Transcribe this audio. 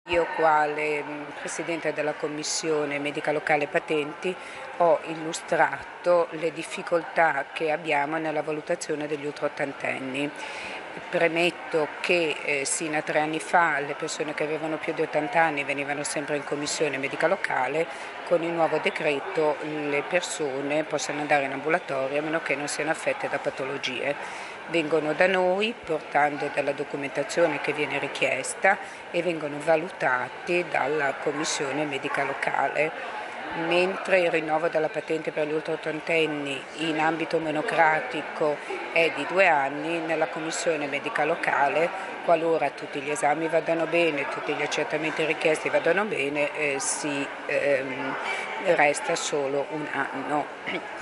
Io quale Presidente della Commissione Medica Locale Patenti ho illustrato le difficoltà che abbiamo nella valutazione degli ultraottantenni. Premetto che sino a 3 anni fa le persone che avevano più di 80 anni venivano sempre in commissione medica locale. Con il nuovo decreto le persone possono andare in ambulatorio a meno che non siano affette da patologie. Vengono da noi portando della documentazione che viene richiesta e vengono valutati dalla commissione medica locale. Mentre il rinnovo della patente per gli ultraottantenni in ambito monocratico è di 2 anni, nella commissione medica locale, qualora tutti gli esami vadano bene, tutti gli accertamenti richiesti vadano bene, resta solo 1 anno.